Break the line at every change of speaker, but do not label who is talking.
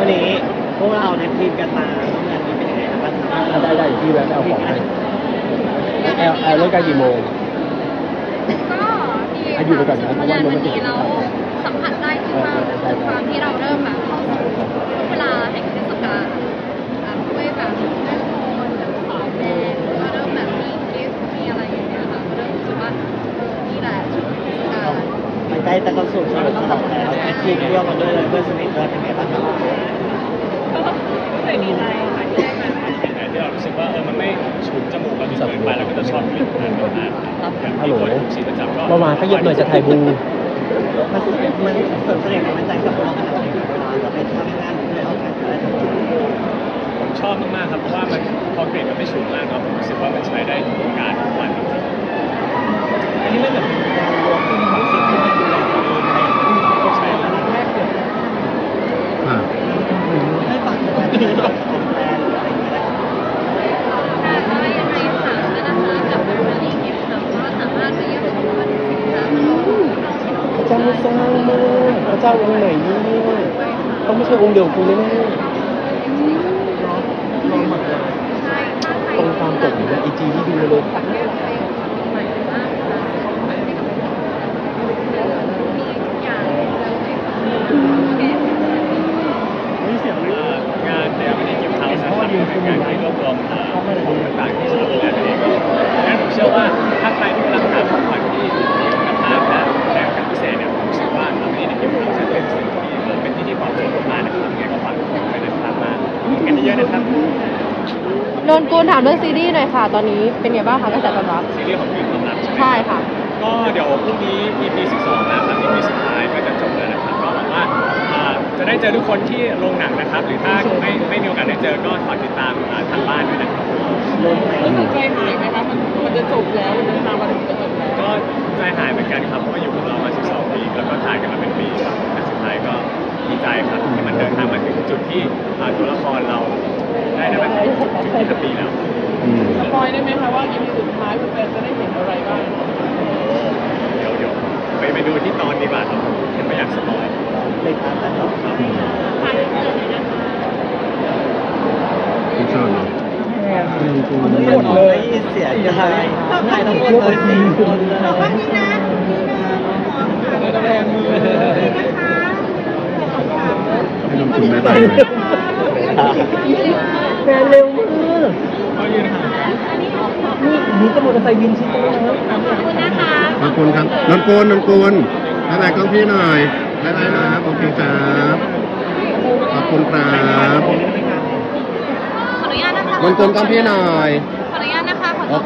วันนี้พวกเราในทีมกันมาทำงานนี้เป็นยังไงบ้างได้ที่แวะเอาของให้เลิกกันกี่โมง
ก็ดีค่ะงานวันนี้เราสัมผัสได้ที่ว่าความที่เราเริ่มแบบเข้าสู่ช่วงเวลาแห่งเทศกาลด้วยแบบแม่โคนแบบสาวแดงก็เริ่มแบบมีกิฟต์มีอะไรอย่างเงี้ยค่ะเริ่มรู้สึกว่านี่แหละช่วงเทศกาล
มันใกล้จะเข้าสู่ช่วงฉลองแล้วแอคทีฟเที่ยวมาด้วยเลยเพื่อนสนิทด้วยเป็นไงบ้างครับ
ก็รู้สึกดีใจค่ะที่ได้มา
ที่เรารู้สึกว่ามันไม่ฉุนจมูกเราจนเกินไปเราก็จะชอบกลิ่นนั้นนานๆ
ฮัลโหลเมื่อวานขยับหน่อยจะถ่ายบูมันเสริมเสน่ห์มันใจกับเราขนาดไหนเวลาเราไปทำงานหรือไปออกงานอะไร
ผมชอบมากๆครับเพราะว่ามันพอกลิ่นมันไม่ฉุนมากเนาะผมรู้สึกว่ามันใช้ได้ทุกการทุกวันจริง
ๆอันนี้ไม่เหมือนการรวมขึ้นของสิ่งที่มันดูแลตัวเองอะไรอย่างนี้ใช่แล้วแรกเกิดให้ฝากตัวเองของแบรนด์หรืออะไรอย่างเงี้ย
ก็ยังไงฝากด้วยนะคะกับแบรนด์นี้ค่ะก็สามารถไปเยี่ยมชมกันสินค้า
พระเจ้าไม่สร้างมากพระเจ้าองค์ไหนนี่ต้องไม่ใช่องค์เดียวคุณแน่ตรงตามปกในไอจีที่ดูเลย
งานเดี๋ยววันนี้เก็บเท้านะครับเป็นงานที่รวบรวมของต่างๆที่ชาวดูแลตัวเองงั้นผมเชื่อว่าถ้าใครที่กำลังหาของขวัญที่กระทำและแรงกันพิเศษเนี่ยผมเชื่อว่าที่นี่ในเก็บเท้าจะเป็นสิ่งที่เป็นที่ที่ปลอดภัยมากนะครับงั้นก็ฝากทุกคนไปนะครับมากันเยอะนะครับ
นนกูลถามเรื่องซีรีส์หน่อยค่ะตอนนี้เป็นไงบ้างคะกระแสตอบรับ
ซีรีส์ของพี่ความรัก
ใช่ค่ะ
ก็เดี๋ยวพรุ่งนี้ EP 12นะครับ EP สุดท้ายก็จะจบแล้วนะครับก็หวังว่าจะได้เจอทุกคนที่โรงหนังนะครับหรือถ้าไม่มีโอกาสได้เจอก็ฝากติดตามทางบ้านด้วยนะครับ
รู้สึกใจหายไหมคะมันจะจบแล้วมันจะมาถึงจะจบแล้ว
ก็ใจหายเหมือนกันครับเพราะว่าอยู่กับเรามา12 ปีแล้วก็ถ่ายกันมาเป็นปีแต่สุดท้ายก็ดีใจครับที่มันเดินทางมาถึงจุดที่ตัวละครเราได้มาถึงจุดที่แฮปปี้แล้ว
สปอยได้ไหมคะว่า EP สุดท้ายแฟนจะได้เห็นอะไรบ้าง
เดี๋ยวไปดูที่ตอนดีกว่าครับเห็นไม่อยากสปอย
เลยครับครับ
ฝากเจอเลยนะคะ
ไม่ชอบเนาะ
หมดเลยเสียใจถ่ายทั้งหมดเลย4 คนเลย
บอกว่านี่นะ
แรงมือ
ให้ลงทุนไม่ได้
แฟนเร็วมือนี่ก็มอเตอร์ไซค์วินชิโต้แล้ว
ขอบคุณนะคะ
ขอบคุณครับนนกุลบ๊ายบายกล้องพี่หน่อยบ๊ายบายครับโอเคครับขอบคุณครับ
ขออนุญาตนะคะ
นนกุลกล้องพี่หน่อย